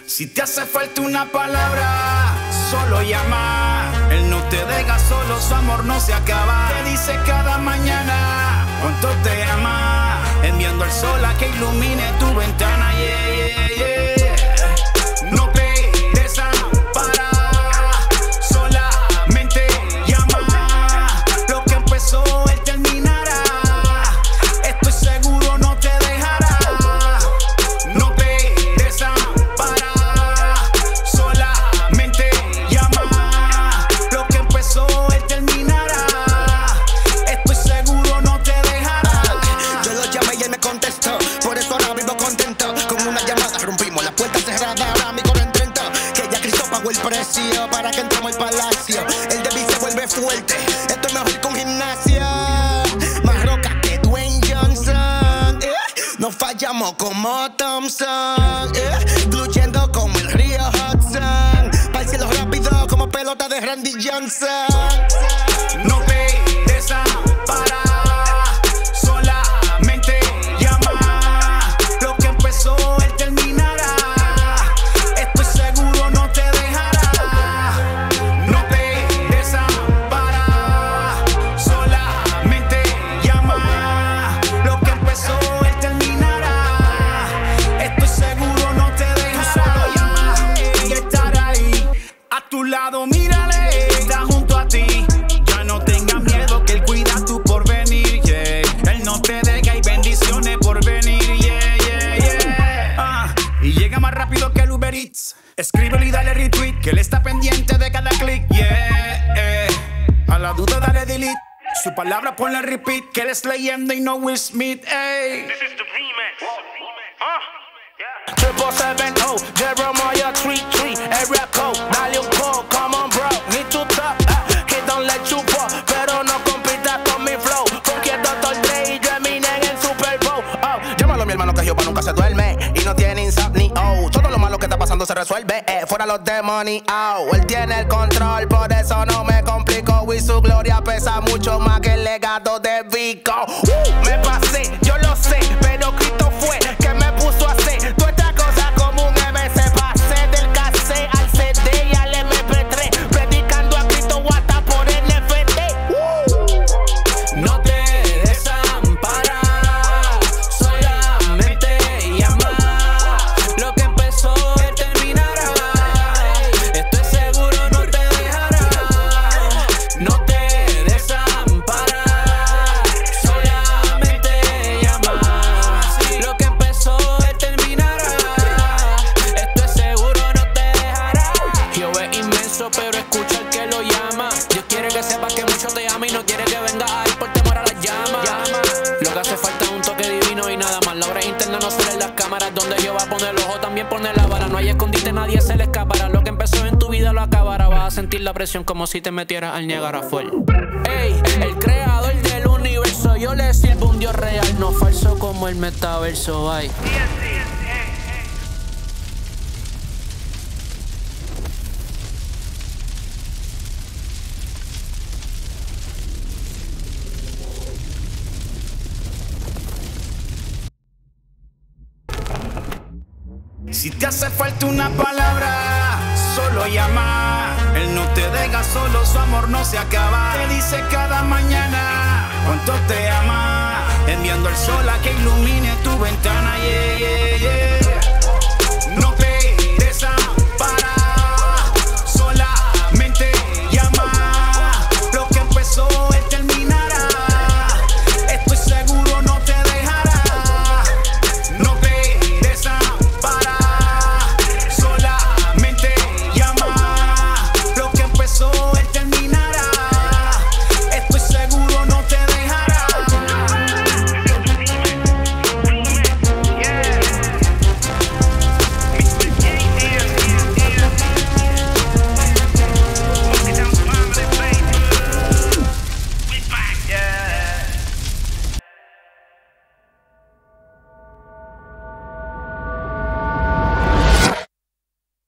Si te hace falta una palabra, solo llama. Él no te deja solo, su amor no se acaba. Te dice cada mañana cuánto te ama, enviando el sol a que ilumine tu ventana. Yeah, yeah, yeah. No te desampara, solamente llama. Lo que empezó él terminará. Estoy seguro no te dejará. No te desampara, solamente llama. Lo que empezó él terminará. Estoy seguro no te dejará. Yo lo llamé y él me contestó, por eso ahora vivo contento. Con una llamada rompimos la puerta cerrada, ahora mi coro entró. Que ya Cristo pagó el precio para que entremos al palacio. El débil se vuelve fuerte, esto es mejor con gimnasia. Más roca que Dwayne Johnson, nos fallamos como Thompson, fluyendo como el río Hudson. Pa'l cielo rápido como pelota de Randy Johnson. No te desampara, solamente llama. Lo que empezó él terminará. Estoy seguro no te dejará. No te desampara, solamente llama. Lo que empezó él terminará. Estoy seguro no te dejará. Solo llama y estará ahí a tu lado, mírale, está junto a ti. Ya no tengas miedo que él cuida tu porvenir, yeah. Él no te deja y bendiciones por venir, yeah, yeah, yeah. Y llega más rápido que el Uber Eats. Escríbele y dale retweet, que él está pendiente de cada click, yeah. A la duda dale delete. Su palabra ponle repeat, que él es leyenda y no Will Smith, ey. This is the remix. Yeah. 770, Jeremiah 33, area code, dale un call, come on bro, need to talk, que don't let you fall, pero no compitas con mi flow, porque el Dr. Dre y yo Eminem en el Super Bowl. Llámalo a mi hermano que Jehová nunca se duerme y no tiene insomnio. Todo lo malo que está pasando se resuelve, fuera los demonios. Él tiene el control, por eso no me complico, y su gloria pesa mucho más que el legado de Vico. Me pasé, yo lo sé, pero Cristo fue que me puso a hacer toda esta cosa como un MC. Pasé del cassette al CD y al MP3, predicando a Cristo hasta por NFT. No te desampara, solamente llama. Lo que empezó él terminará. Estoy seguro no te dejará. No te desampara, solamente llama. Lo que empezó él terminará. Estoy seguro no te dejará. Jehová es inmenso, pero escucha al que lo llama. Dios quiere que sepas que mucho te ama y no quiere que vengas a ir por temor a las llamas. Lo que hace falta es un toque divino y nada más. La obra interna no sale en las cámaras. Donde Jehová pone el ojo, también pone la vara. No hay escondite, nadie se le escapará. Lo que empezó en tu vida lo acabará. Vas a sentir la presión como si te metieras al Niagara Falls. Ey, el creador del universo, yo le sirvo un Dios real, no falso como el metaverso. Ay. Si te hace falta una palabra, solo llama. Él no te deja solo, su amor no se acaba. Te dice cada mañana cuánto te ama, enviando el sol a que ilumine tu ventana, yeah, yeah, yeah.